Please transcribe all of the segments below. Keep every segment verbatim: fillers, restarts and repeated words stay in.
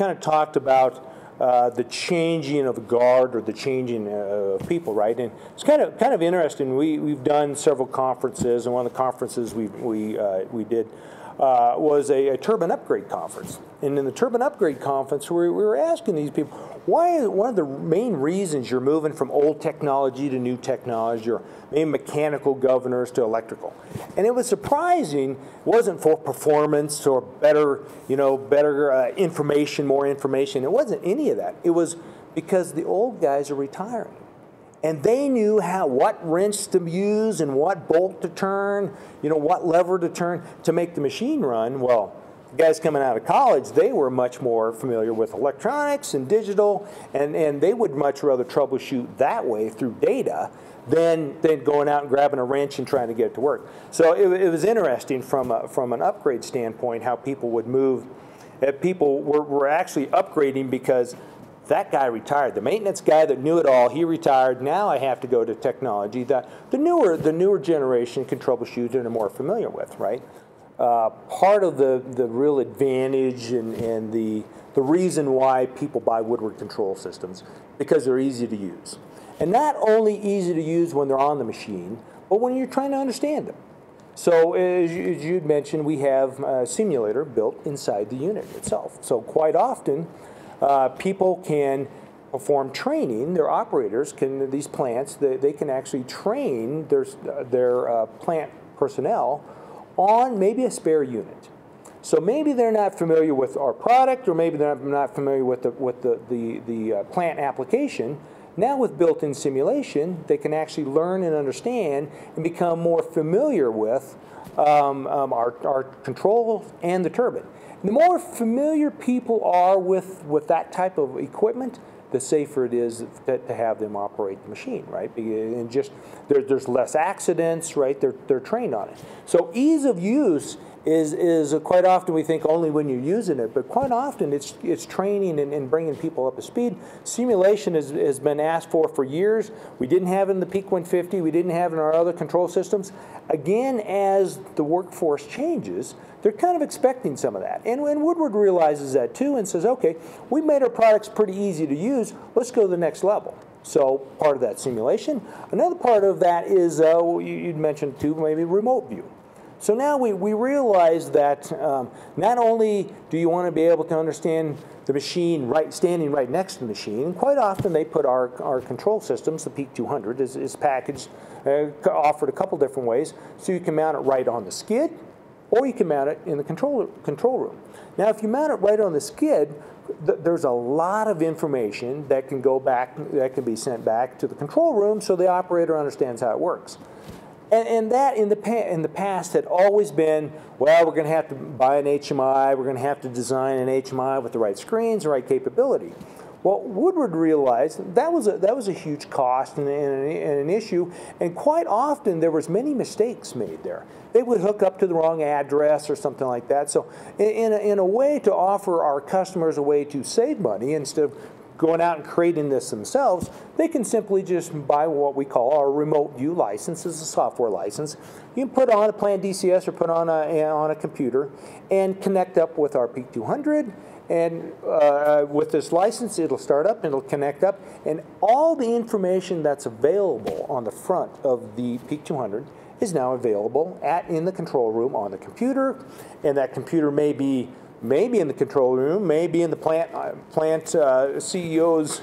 kind of talked about uh, the changing of guard or the changing uh, of people, right? And it's kind of kind of interesting. We we've done several conferences, and one of the conferences we we uh, we did uh, was a, a turbine upgrade conference. And in the turbine upgrade conference, we, we were asking these people, why is one of the main reasons you're moving from old technology to new technology, or maybe mechanical governors to electrical? And it was surprising. It wasn't for performance or better, you know, better uh, information, more information. It wasn't any of that. It was because the old guys are retiring, and they knew how what wrench to use and what bolt to turn, you know, what lever to turn to make the machine run. Well, guys coming out of college, they were much more familiar with electronics and digital, and, and they would much rather troubleshoot that way through data than, than going out and grabbing a wrench and trying to get it to work. So it, it was interesting from, a, from an upgrade standpoint how people would move. Uh, people were, were actually upgrading because that guy retired. The maintenance guy that knew it all, he retired. Now I have to go to technology that the newer, the newer generation can troubleshoot and are more familiar with, right? Uh, part of the, the real advantage and, and the, the reason why people buy Woodward control systems, because they're easy to use. And not only easy to use when they're on the machine, but when you're trying to understand them. So as, you, as you'd mentioned, we have a simulator built inside the unit itself. So quite often, uh, people can perform training. Their operators can, these plants, they, they can actually train their, their uh, plant personnel on maybe a spare unit. So maybe they're not familiar with our product, or maybe they're not familiar with the, with the, the, the uh, plant application. Now with built-in simulation, they can actually learn and understand and become more familiar with um, um, our, our control and the turbine. And the more familiar people are with, with that type of equipment, the safer it is to, to have them operate the machine, right? And just there, there's less accidents, right? They're they're trained on it. So ease of use is is quite often we think only when you're using it, but quite often it's it's training and, and bringing people up to speed. Simulation has, has been asked for for years. We didn't have it in the Peak one fifty. We didn't have it in our other control systems. Again, as the workforce changes, they're kind of expecting some of that. And, and Woodward realizes that too and says, okay, we made our products pretty easy to use. Let's go to the next level. So part of that simulation. Another part of that is, uh, you, you'd mentioned too, maybe remote view. So now we, we realize that um, not only do you want to be able to understand the machine right, standing right next to the machine, and quite often they put our, our control systems, the Peak two hundred is, is packaged, uh, offered a couple different ways. So you can mount it right on the skid, or you can mount it in the control, control room. Now if you mount it right on the skid, th there's a lot of information that can go back, that can be sent back to the control room so the operator understands how it works. And, and that in the, pa in the past had always been, well, we're going to have to buy an H M I, we're going to have to design an H M I with the right screens, the right capability. Well, Woodward realized that was a, that was a huge cost and, and, and an issue, and quite often there was many mistakes made there. They would hook up to the wrong address or something like that. So in, in, a, in a way to offer our customers a way to save money instead of going out and creating this themselves, they can simply just buy what we call our remote view license. It's a software license. You can put on a Plant D C S or put on a, on a computer and connect up with our Peak two hundred. And uh, with this license, it'll start up, and it'll connect up, and all the information that's available on the front of the Peak two hundred is now available at in the control room on the computer, and that computer may be maybe in the control room, maybe in the plant uh, plant uh, C E O's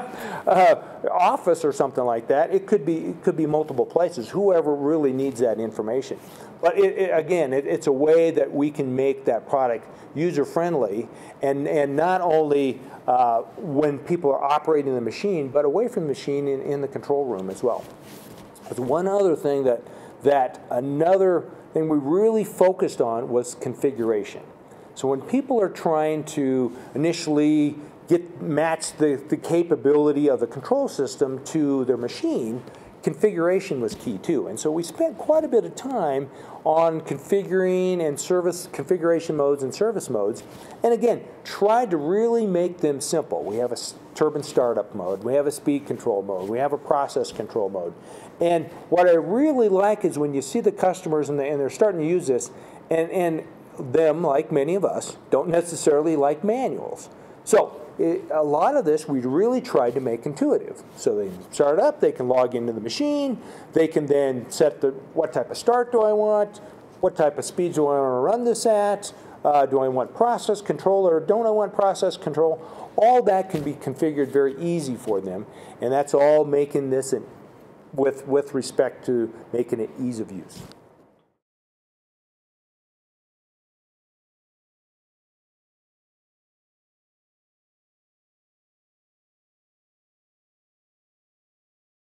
uh, office or something like that. It could be it could be multiple places. Whoever really needs that information. But it, it, again, it, it's a way that we can make that product user friendly, and and not only uh, when people are operating the machine, but away from the machine in, in the control room as well. There's one other thing that that another thing we really focused on was configuration. So when people are trying to initially get match the, the capability of the control system to their machine, configuration was key too. And so we spent quite a bit of time on configuring and service configuration modes and service modes. And again, tried to really make them simple. We have a turbine startup mode, we have a speed control mode, we have a process control mode. And what I really like is when you see the customers and, they, and they're starting to use this, and, and them, like many of us, don't necessarily like manuals. So it, a lot of this we really tried to make intuitive. So they start up, they can log into the machine, they can then set the what type of start do I want, what type of speeds do I want to run this at, uh, do I want process control or don't I want process control? All that can be configured very easy for them, and that's all making this an, with, with respect to making it ease of use.